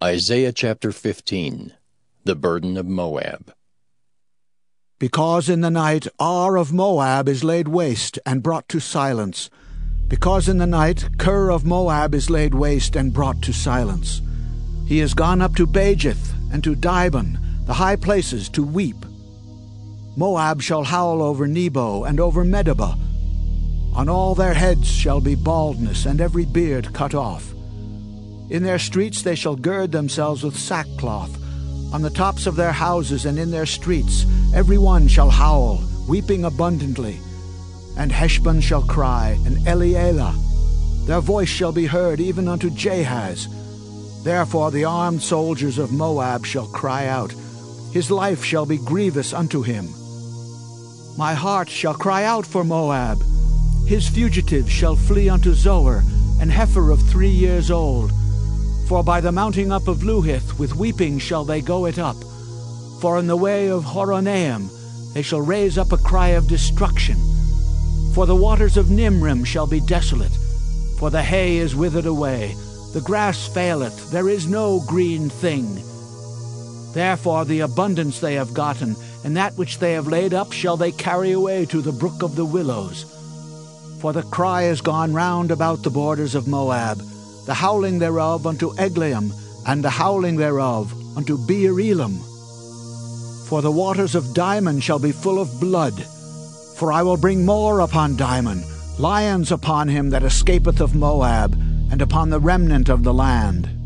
Isaiah chapter 15. The Burden of Moab. Because in the night Ar of Moab is laid waste and brought to silence. Because in the night Kir of Moab is laid waste and brought to silence. He is gone up to Bajith and to Dibon, the high places, to weep. Moab shall howl over Nebo and over Medeba. On all their heads shall be baldness, and every beard cut off. In their streets they shall gird themselves with sackcloth. On the tops of their houses and in their streets every one shall howl, weeping abundantly. And Heshbon shall cry, and Elealeh. Their voice shall be heard even unto Jahaz. Therefore the armed soldiers of Moab shall cry out. His life shall be grievous unto him. My heart shall cry out for Moab. His fugitives shall flee unto Zoar, an heifer of 3 years old. For by the mounting up of Luhith with weeping shall they go it up. For in the way of Horonaim they shall raise up a cry of destruction. For the waters of Nimrim shall be desolate. For the hay is withered away, the grass faileth, there is no green thing. Therefore the abundance they have gotten, and that which they have laid up shall they carry away to the brook of the willows. For the cry is gone round about the borders of Moab, the howling thereof unto Eglaim, and the howling thereof unto Beer Elam. For the waters of Dimon shall be full of blood. For I will bring more upon Dimon, lions upon him that escapeth of Moab, and upon the remnant of the land.